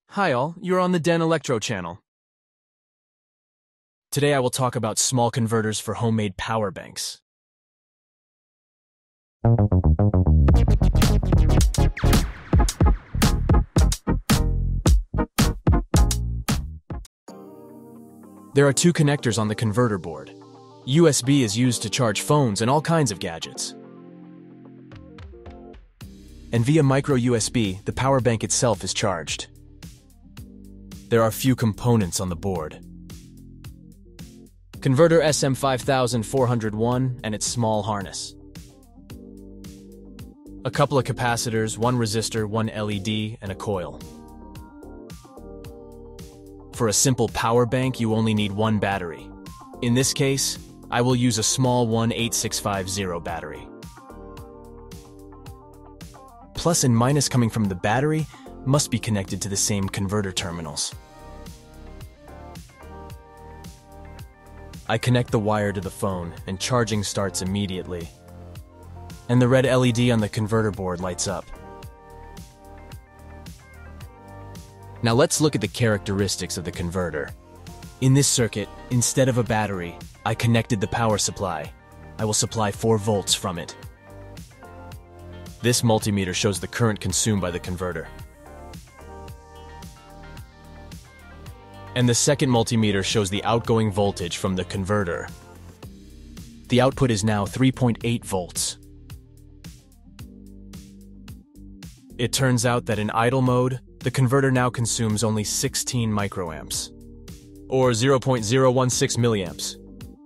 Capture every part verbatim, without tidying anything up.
Hi all, you're on the Den Electro channel. Today I will talk about small converters for homemade power banks. There are two connectors on the converter board. U S B is used to charge phones and all kinds of gadgets. And via micro U S B, the power bank itself is charged. There are few components on the board. Converter S M five four oh one and its small harness. A couple of capacitors, one resistor, one L E D, and a coil. For a simple power bank, you only need one battery. In this case, I will use a small one eight six five zero battery. Plus and minus coming from the battery must be connected to the same converter terminals. I connect the wire to the phone and charging starts immediately. And the red L E D on the converter board lights up. Now let's look at the characteristics of the converter. In this circuit, instead of a battery, I connected the power supply. I will supply four volts from it. This multimeter shows the current consumed by the converter. And the second multimeter shows the outgoing voltage from the converter. The output is now three point eight volts. It turns out that in idle mode, the converter now consumes only sixteen microamps, or zero point zero one six milliamps.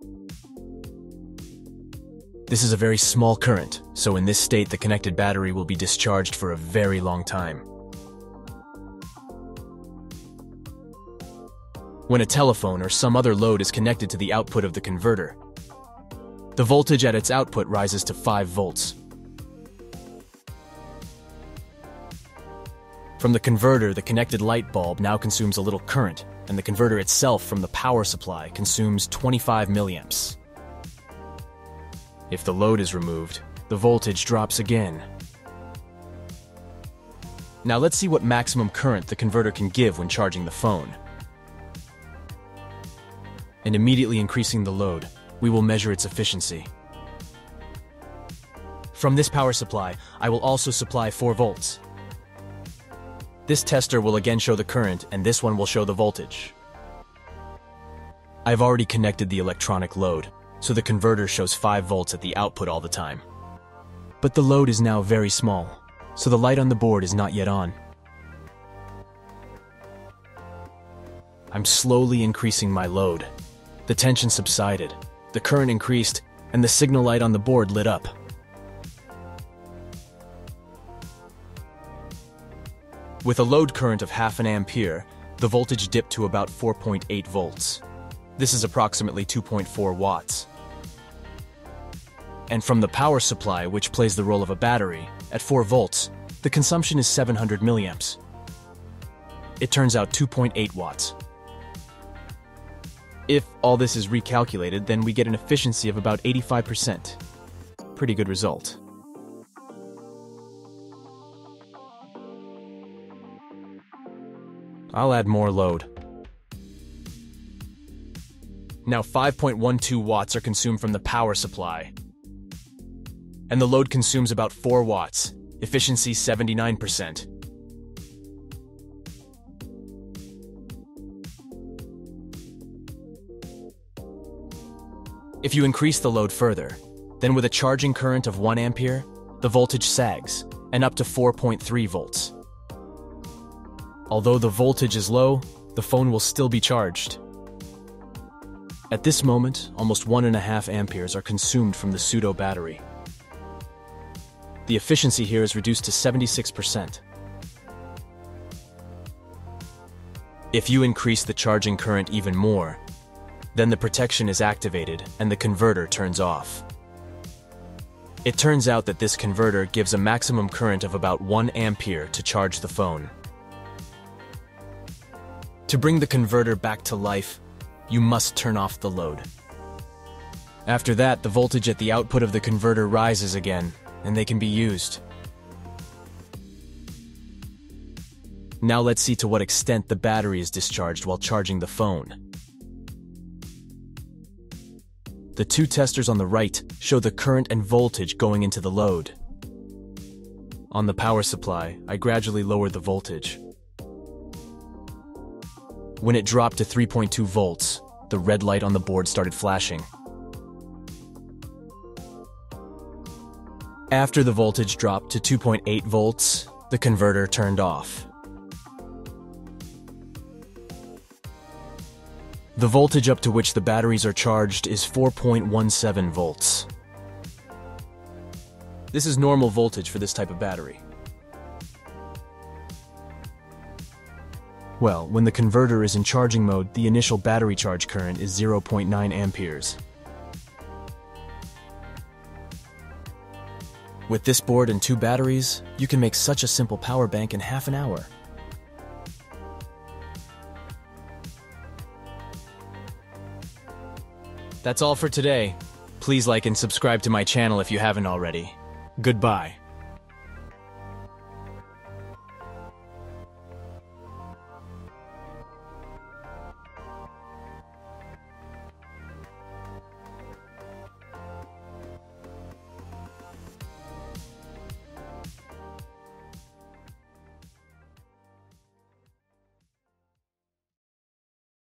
This is a very small current, so in this state the connected battery will be discharged for a very long time. When a telephone or some other load is connected to the output of the converter, the voltage at its output rises to five volts. From the converter, the connected light bulb now consumes a little current, and the converter itself from the power supply consumes twenty-five milliamps. If the load is removed, the voltage drops again. Now let's see what maximum current the converter can give when charging the phone. And immediately increasing the load, we will measure its efficiency. From this power supply, I will also supply four volts. This tester will again show the current, and this one will show the voltage. I've already connected the electronic load, so the converter shows five volts at the output all the time. But the load is now very small, so the light on the board is not yet on. I'm slowly increasing my load. The tension subsided, the current increased, and the signal light on the board lit up. With a load current of half an ampere, the voltage dipped to about four point eight volts. This is approximately two point four watts. And from the power supply, which plays the role of a battery, at four volts, the consumption is seven hundred milliamps. It turns out two point eight watts. If all this is recalculated, then we get an efficiency of about eighty-five percent. Pretty good result. I'll add more load. Now five point one two watts are consumed from the power supply. And the load consumes about four watts, efficiency seventy-nine percent. If you increase the load further, then with a charging current of one ampere, the voltage sags, and up to four point three volts. Although the voltage is low, the phone will still be charged. At this moment, almost one and a half amperes are consumed from the pseudo battery. The efficiency here is reduced to seventy-six percent. If you increase the charging current even more, then the protection is activated and the converter turns off. It turns out that this converter gives a maximum current of about one ampere to charge the phone. To bring the converter back to life, you must turn off the load. After that, the voltage at the output of the converter rises again, and they can be used. Now let's see to what extent the battery is discharged while charging the phone. The two testers on the right show the current and voltage going into the load. On the power supply, I gradually lowered the voltage. When it dropped to three point two volts, the red light on the board started flashing. After the voltage dropped to two point eight volts, the converter turned off. The voltage up to which the batteries are charged is four point one seven volts. This is normal voltage for this type of battery. Well, when the converter is in charging mode, the initial battery charge current is zero point nine amperes. With this board and two batteries, you can make such a simple power bank in half an hour. That's all for today. Please like and subscribe to my channel if you haven't already. Goodbye.